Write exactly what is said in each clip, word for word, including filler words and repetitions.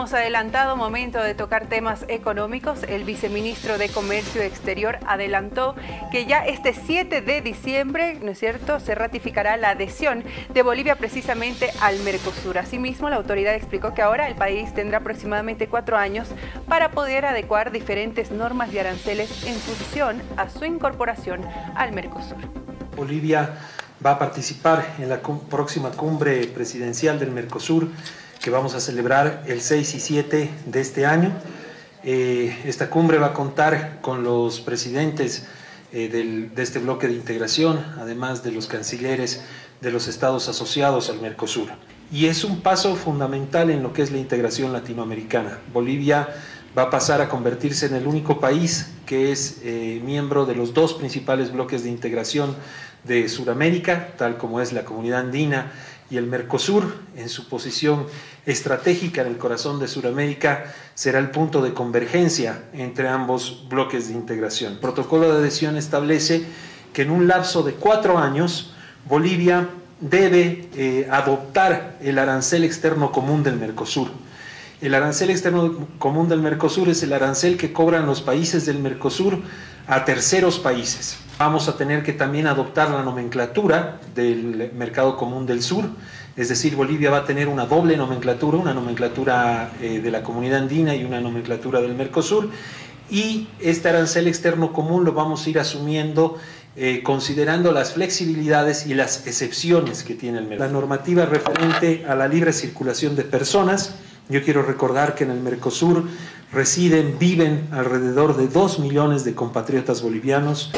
habíamos adelantado, momento de tocar temas económicos. El viceministro de Comercio Exterior adelantó que ya este siete de diciembre, ¿no es cierto?, se ratificará la adhesión de Bolivia precisamente al Mercosur. Asimismo, la autoridad explicó que ahora el país tendrá aproximadamente cuatro años para poder adecuar diferentes normas y aranceles en función a su incorporación al Mercosur. Bolivia va a participar en la próxima cumbre presidencial del Mercosur, que vamos a celebrar el seis y siete de este año. Eh, esta cumbre va a contar con los presidentes eh, del, de este bloque de integración, además de los cancilleres de los estados asociados al Mercosur. Y es un paso fundamental en lo que es la integración latinoamericana. Bolivia va a pasar a convertirse en el único país que es eh, miembro de los dos principales bloques de integración de Sudamérica, tal como es la Comunidad Andina y el Mercosur. En su posición estratégica en el corazón de Sudamérica, será el punto de convergencia entre ambos bloques de integración. El protocolo de adhesión establece que en un lapso de cuatro años Bolivia debe eh, adoptar el arancel externo común del Mercosur. El arancel externo común del Mercosur es el arancel que cobran los países del Mercosur a terceros países. Vamos a tener que también adoptar la nomenclatura del Mercado Común del Sur, es decir, Bolivia va a tener una doble nomenclatura, una nomenclatura eh, de la Comunidad Andina y una nomenclatura del Mercosur, y este arancel externo común lo vamos a ir asumiendo eh, considerando las flexibilidades y las excepciones que tiene el Mercosur. La normativa referente a la libre circulación de personas. Yo quiero recordar que en el Mercosur residen, viven alrededor de dos millones de compatriotas bolivianos.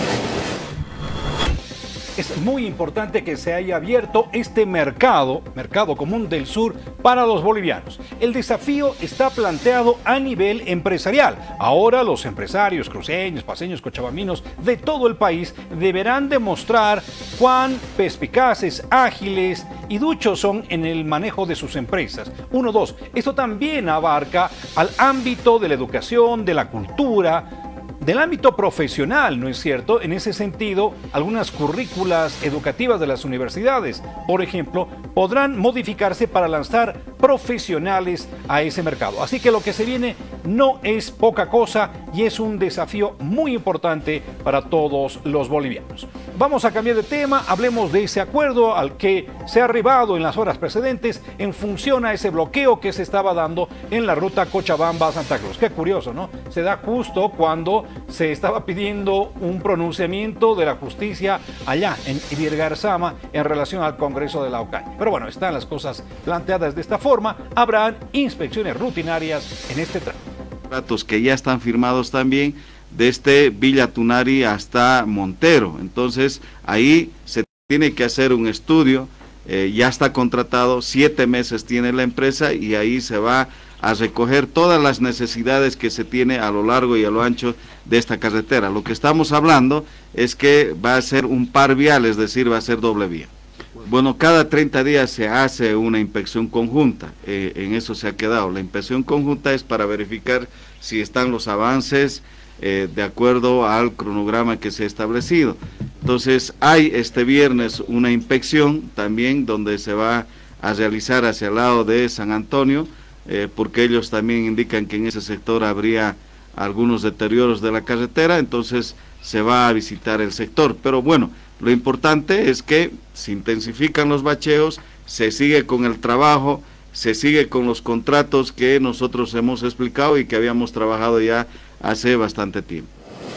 Es muy importante que se haya abierto este mercado, Mercado Común del Sur, para los bolivianos. El desafío está planteado a nivel empresarial. Ahora los empresarios cruceños, paceños, cochabaminos de todo el país deberán demostrar cuán perspicaces, ágiles y duchos son en el manejo de sus empresas. Uno, dos. Esto también abarca al ámbito de la educación, de la cultura, del ámbito profesional, ¿no es cierto? En ese sentido, algunas currículas educativas de las universidades, por ejemplo, podrán modificarse para lanzar profesionales a ese mercado. Así que lo que se viene no es poca cosa y es un desafío muy importante para todos los bolivianos. Vamos a cambiar de tema, hablemos de ese acuerdo al que se ha arribado en las horas precedentes en función a ese bloqueo que se estaba dando en la ruta Cochabamba-Santa Cruz. Qué curioso, ¿no? Se da justo cuando se estaba pidiendo un pronunciamiento de la justicia allá en Ibirgarzama en relación al Congreso de la Ocaña. Pero bueno, están las cosas planteadas de esta forma. Habrán inspecciones rutinarias en este tramo. Tratos que ya están firmados también desde Villa Tunari hasta Montero. Entonces ahí se tiene que hacer un estudio, eh, ya está contratado, siete meses tiene la empresa y ahí se va a recoger todas las necesidades que se tiene a lo largo y a lo ancho de esta carretera. Lo que estamos hablando es que va a ser un par vial, es decir, va a ser doble vía. Bueno, cada treinta días se hace una inspección conjunta, eh, en eso se ha quedado. La inspección conjunta es para verificar si están los avances eh, de acuerdo al cronograma que se ha establecido. Entonces, hay este viernes una inspección también donde se va a realizar hacia el lado de San Antonio, eh, porque ellos también indican que en ese sector habría algunos deterioros de la carretera, entonces se va a visitar el sector. Pero bueno, lo importante es que se intensifican los bacheos, se sigue con el trabajo, se sigue con los contratos que nosotros hemos explicado y que habíamos trabajado ya hace bastante tiempo.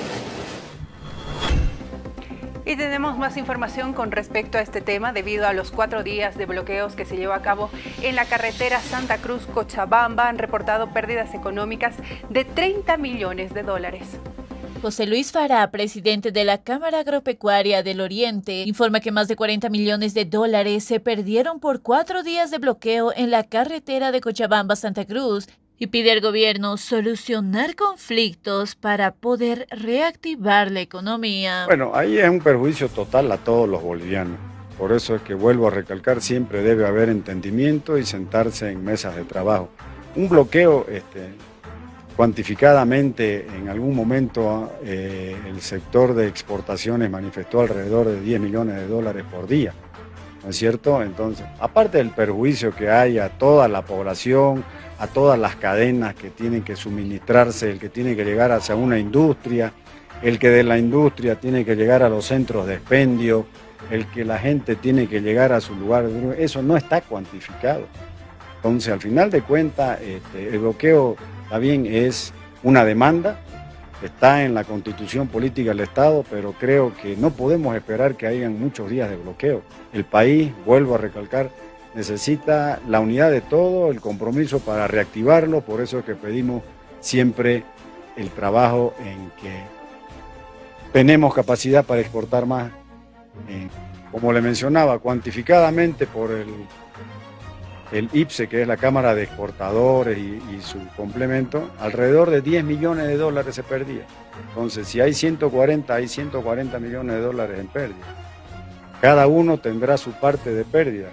Y tenemos más información con respecto a este tema debido a los cuatro días de bloqueos que se llevó a cabo en la carretera Santa Cruz-Cochabamba. Han reportado pérdidas económicas de treinta millones de dólares. José Luis Farah, presidente de la Cámara Agropecuaria del Oriente, informa que más de cuarenta millones de dólares se perdieron por cuatro días de bloqueo en la carretera de Cochabamba-Santa Cruz y pide al gobierno solucionar conflictos para poder reactivar la economía. Bueno, ahí es un perjuicio total a todos los bolivianos. Por eso es que vuelvo a recalcar, siempre debe haber entendimiento y sentarse en mesas de trabajo. Un bloqueo, este, cuantificadamente, en algún momento eh, el sector de exportaciones manifestó alrededor de diez millones de dólares por día, ¿no es cierto? Entonces, aparte del perjuicio que hay a toda la población, a todas las cadenas que tienen que suministrarse, el que tiene que llegar hacia una industria, el que de la industria tiene que llegar a los centros de expendio, el que la gente tiene que llegar a su lugar, eso no está cuantificado. Entonces, al final de cuentas, este, el bloqueo, está bien, es una demanda, está en la Constitución Política del Estado, pero creo que no podemos esperar que hayan muchos días de bloqueo. El país, vuelvo a recalcar, necesita la unidad de todo, el compromiso para reactivarlo, por eso es que pedimos siempre el trabajo en que tenemos capacidad para exportar más. Eh, como le mencionaba, cuantificadamente por el, el I P S E, que es la Cámara de Exportadores y, y su complemento, alrededor de diez millones de dólares se perdía. Entonces, si hay ciento cuarenta, hay ciento cuarenta millones de dólares en pérdida. Cada uno tendrá su parte de pérdida.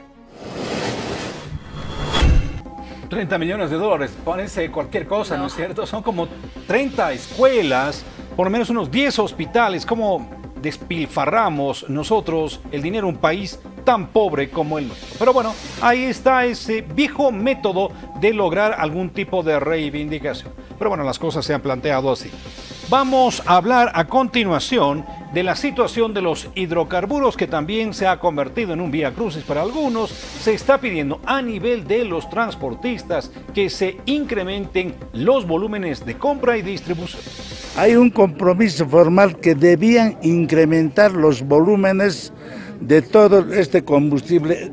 treinta millones de dólares, parece cualquier cosa, ¿no, ¿no es cierto? Son como treinta escuelas, por lo menos unos diez hospitales. ¿Cómo despilfarramos nosotros el dinero en un país tan pobre como el nuestro? Pero bueno, ahí está ese viejo método de lograr algún tipo de reivindicación. Pero bueno, las cosas se han planteado así. Vamos a hablar a continuación de la situación de los hidrocarburos, que también se ha convertido en un viacrucis para algunos. Se está pidiendo a nivel de los transportistas que se incrementen los volúmenes de compra y distribución. Hay un compromiso formal que debían incrementar los volúmenes de todo este combustible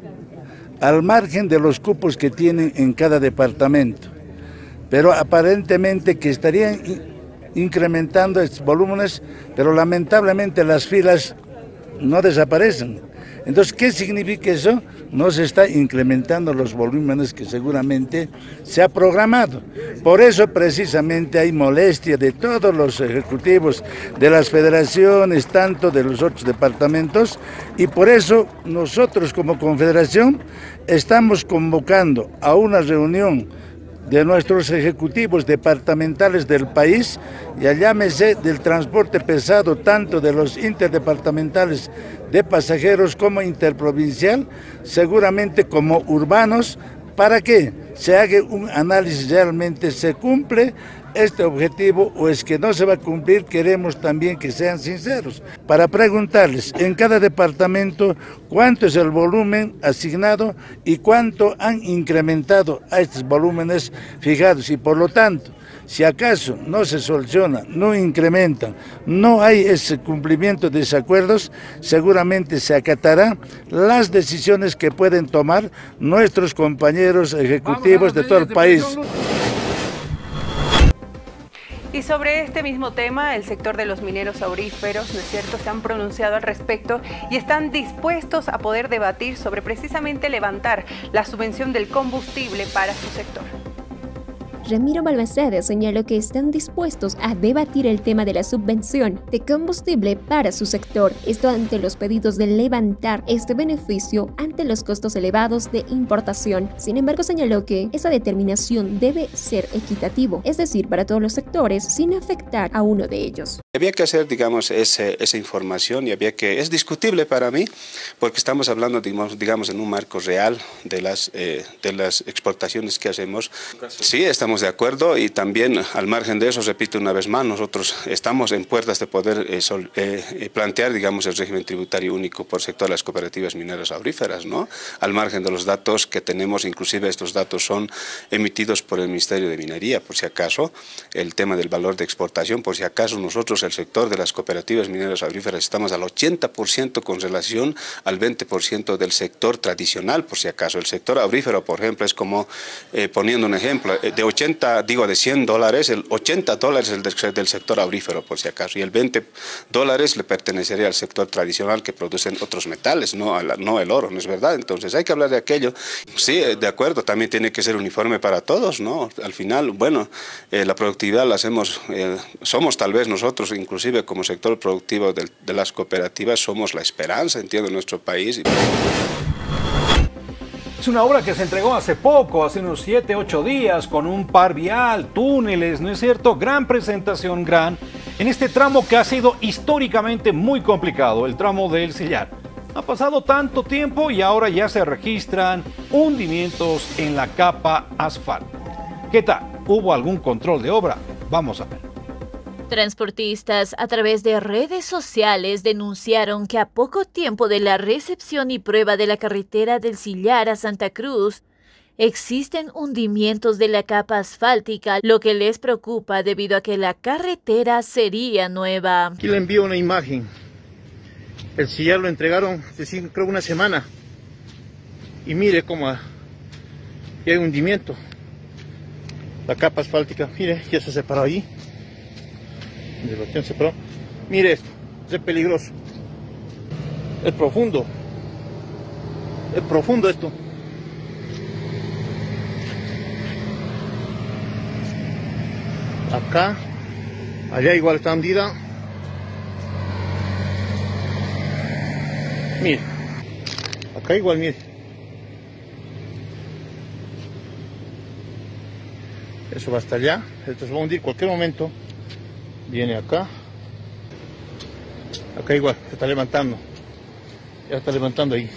al margen de los cupos que tienen en cada departamento. Pero aparentemente que estarían incrementando estos volúmenes, pero lamentablemente las filas no desaparecen. Entonces, ¿qué significa eso? No se está incrementando los volúmenes que seguramente se ha programado. Por eso precisamente hay molestia de todos los ejecutivos de las federaciones, tanto de los otros departamentos, y por eso nosotros como confederación estamos convocando a una reunión de nuestros ejecutivos departamentales del país, ya llámese del transporte pesado, tanto de los interdepartamentales de pasajeros como interprovincial, seguramente como urbanos, para que se haga un análisis realmente se cumple este objetivo o es que no se va a cumplir. Queremos también que sean sinceros para preguntarles en cada departamento cuánto es el volumen asignado y cuánto han incrementado a estos volúmenes fijados, y por lo tanto, si acaso no se soluciona, no incrementan, no hay ese cumplimiento de desacuerdos, seguramente se acatarán las decisiones que pueden tomar nuestros compañeros ejecutivos de todo el país. Y sobre este mismo tema, el sector de los mineros auríferos, ¿no es cierto?, se han pronunciado al respecto y están dispuestos a poder debatir sobre precisamente levantar la subvención del combustible para su sector. Ramiro Balmaceda señaló que están dispuestos a debatir el tema de la subvención de combustible para su sector, esto ante los pedidos de levantar este beneficio ante los costos elevados de importación. Sin embargo, señaló que esa determinación debe ser equitativo, es decir, para todos los sectores, sin afectar a uno de ellos. Había que hacer, digamos, ese, esa información y había que, es discutible para mí, porque estamos hablando, digamos, digamos en un marco real de las, eh, de las exportaciones que hacemos. Sí, estamos de acuerdo, y también al margen de eso, repito una vez más, nosotros estamos en puertas de poder eh, sol, eh, plantear, digamos, el régimen tributario único por sector de las cooperativas mineras auríferas, ¿no? Al margen de los datos que tenemos, inclusive estos datos son emitidos por el Ministerio de Minería, por si acaso, el tema del valor de exportación, por si acaso nosotros, el sector de las cooperativas mineras auríferas, estamos al ochenta por ciento con relación al veinte por ciento del sector tradicional, por si acaso. El sector aurífero, por ejemplo, es como, eh, poniendo un ejemplo, de ochenta, digo de cien dólares, el ochenta dólares es el del, del sector aurífero, por si acaso, y el veinte dólares le pertenecería al sector tradicional que producen otros metales, no, a la, no el oro, ¿no es verdad? Entonces hay que hablar de aquello. Sí, de acuerdo, también tiene que ser uniforme para todos, ¿no? Al final, bueno, eh, la productividad la hacemos, eh, somos tal vez nosotros, inclusive como sector productivo de, de las cooperativas, somos la esperanza, entiendo, en nuestro país. Es una obra que se entregó hace poco, hace unos siete, ocho días, con un par vial, túneles, ¿no es cierto? Gran presentación, gran, en este tramo que ha sido históricamente muy complicado, el tramo del Sillar. Ha pasado tanto tiempo y ahora ya se registran hundimientos en la capa asfalto. ¿Qué tal? ¿Hubo algún control de obra? Vamos a ver. Transportistas a través de redes sociales denunciaron que a poco tiempo de la recepción y prueba de la carretera del Sillar a Santa Cruz, existen hundimientos de la capa asfáltica, lo que les preocupa debido a que la carretera sería nueva. Aquí le envío una imagen. El sillar lo entregaron, creo, una semana. Y mire cómo hay hundimiento. La capa asfáltica, mire, ya se separó ahí. Se separó. Mire esto, es peligroso. Es profundo. Es profundo esto. Acá, allá igual está hundida. Mire, acá igual, mire. Eso va hasta allá, esto se va a hundir en cualquier momento. Viene acá. Acá igual, se está levantando. Ya está levantando ahí.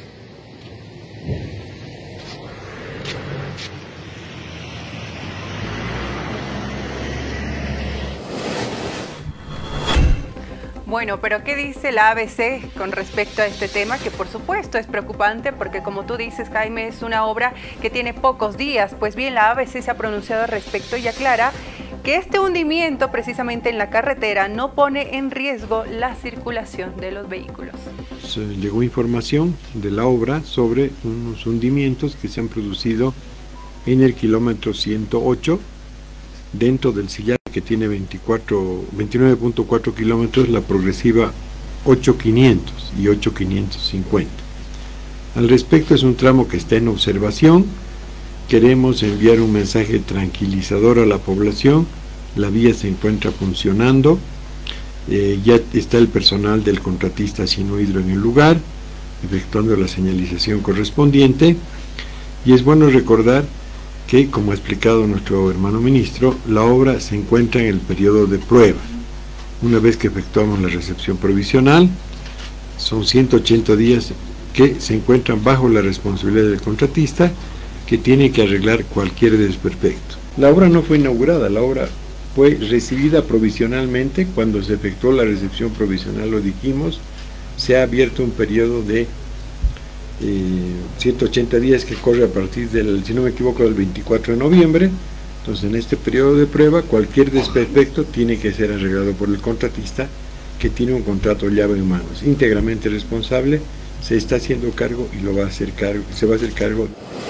Bueno, pero ¿qué dice la A B C con respecto a este tema? Que por supuesto es preocupante porque, como tú dices, Jaime, es una obra que tiene pocos días. Pues bien, la A B C se ha pronunciado al respecto y aclara que este hundimiento precisamente en la carretera no pone en riesgo la circulación de los vehículos. Se llegó información de la obra sobre unos hundimientos que se han producido en el kilómetro ciento ocho, dentro del sillar que tiene veintinueve punto cuatro kilómetros, la progresiva ocho mil quinientos y ocho mil quinientos cincuenta. Al respecto, es un tramo que está en observación. Queremos enviar un mensaje tranquilizador a la población. La vía se encuentra funcionando, eh, ya está el personal del contratista Sinohydro en el lugar, efectuando la señalización correspondiente, y es bueno recordar que, como ha explicado nuestro hermano ministro, la obra se encuentra en el periodo de prueba. Una vez que efectuamos la recepción provisional, son ciento ochenta días que se encuentran bajo la responsabilidad del contratista, que tiene que arreglar cualquier desperfecto. La obra no fue inaugurada, la obra fue recibida provisionalmente. Cuando se efectuó la recepción provisional, lo dijimos, se ha abierto un periodo de eh, ciento ochenta días que corre a partir del, si no me equivoco, del veinticuatro de noviembre. Entonces, en este periodo de prueba, cualquier desperfecto tiene que ser arreglado por el contratista, que tiene un contrato llave en manos, íntegramente responsable, se está haciendo cargo y lo va a hacer cargo, se va a hacer cargo.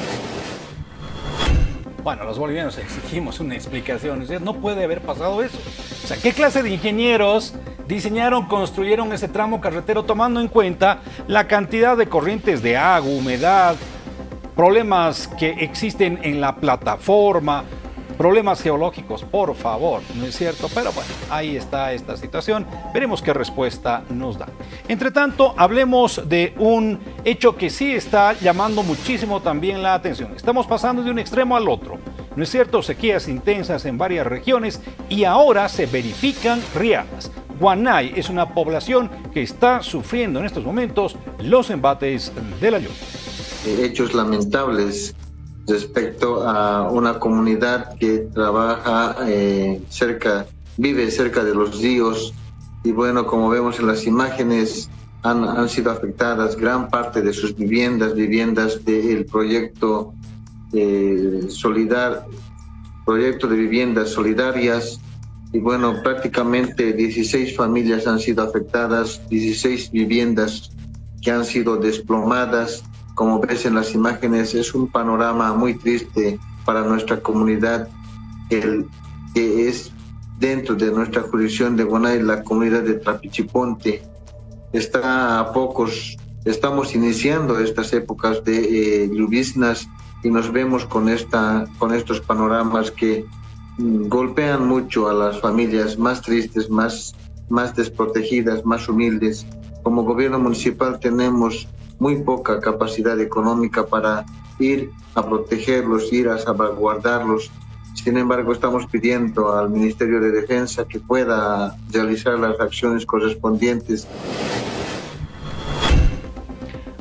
Bueno, los bolivianos exigimos una explicación. Es decir, no puede haber pasado eso. O sea, ¿qué clase de ingenieros diseñaron, construyeron ese tramo carretero tomando en cuenta la cantidad de corrientes de agua, humedad, problemas que existen en la plataforma, problemas geológicos? Por favor, ¿no es cierto? Pero bueno, ahí está esta situación. Veremos qué respuesta nos da. Entre tanto, hablemos de un hecho que sí está llamando muchísimo también la atención. Estamos pasando de un extremo al otro, ¿no es cierto? Sequías intensas en varias regiones y ahora se verifican riadas. Guanay es una población que está sufriendo en estos momentos los embates de la lluvia. Hechos lamentables respecto a una comunidad que trabaja eh, cerca, vive cerca de los ríos, y bueno, como vemos en las imágenes, han, han sido afectadas gran parte de sus viviendas, viviendas del proyecto eh, solidar, proyecto de viviendas solidarias, y bueno, prácticamente dieciséis familias han sido afectadas, dieciséis viviendas que han sido desplomadas. Como ves en las imágenes, es un panorama muy triste para nuestra comunidad, el, que es dentro de nuestra jurisdicción de Guanay, la comunidad de Trapichiponte. Está a pocos, estamos iniciando estas épocas de eh, lluvias y nos vemos con, esta, con estos panoramas que mm, golpean mucho a las familias más tristes, más, más desprotegidas, más humildes. Como gobierno municipal tenemos muy poca capacidad económica para ir a protegerlos, ir a salvaguardarlos. Sin embargo, estamos pidiendo al Ministerio de Defensa que pueda realizar las acciones correspondientes.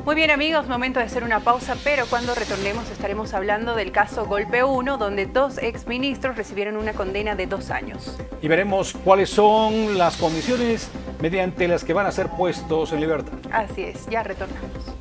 Muy bien amigos, momento de hacer una pausa, pero cuando retornemos estaremos hablando del caso Golpe uno, donde dos exministros recibieron una condena de dos años. Y veremos cuáles son las condiciones mediante las que van a ser puestos en libertad. Así es, ya retornamos.